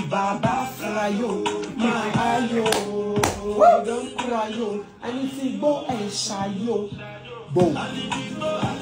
Baba Frayo, my ayo, don't cry yo, and if you go and shy yo, boom.